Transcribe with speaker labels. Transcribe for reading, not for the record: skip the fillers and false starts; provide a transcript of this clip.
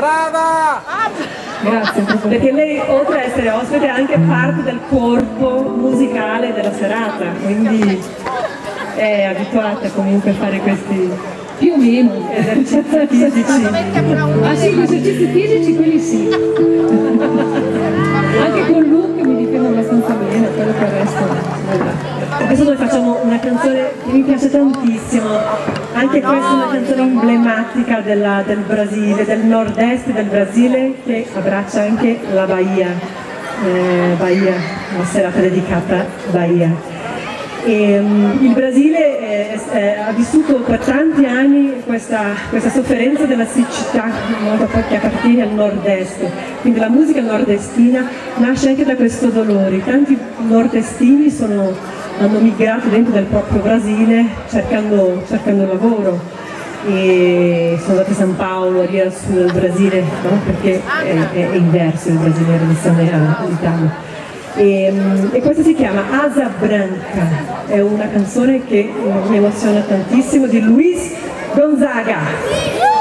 Speaker 1: Brava!
Speaker 2: Grazie, perché lei oltre ad essere ospite è anche parte del corpo musicale della serata, quindi è abituata comunque a fare questi
Speaker 3: più o meno
Speaker 2: esercizi fisici.
Speaker 3: Ah sì, gli esercizi fisici quelli sì. Anche con look mi difendo abbastanza bene, quello che il resto.
Speaker 2: Adesso noi facciamo una canzone che mi piace tantissimo, anche questa è una canzone emblematica del Brasile, del nord-est del Brasile, che abbraccia anche la Bahia, una serata dedicata a Bahia. Il Brasile ha vissuto per tanti anni questa sofferenza della siccità, che appartiene al nord-est, quindi la musica nordestina nasce anche da questo dolore. Tanti nordestini hanno migrato dentro del proprio Brasile cercando lavoro e sono andati a San Paolo, lì al sud del Brasile, no? Perché è inverso il Brasile in relazione all'Italia. E questa si chiama Asa Branca, è una canzone che mi emoziona tantissimo, di Luis Gonzaga.